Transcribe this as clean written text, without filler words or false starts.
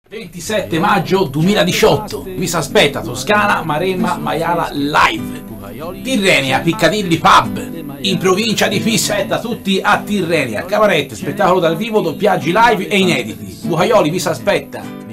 27 maggio 2018, vi si aspetta Toscana Maremma Maiala Live, Tirrenia Piccadilly Pub, in provincia di Pisa. Aspetta tutti a Tirrenia, cabaret, spettacolo dal vivo, doppiaggi live e inediti. Bucaioli vi si aspetta.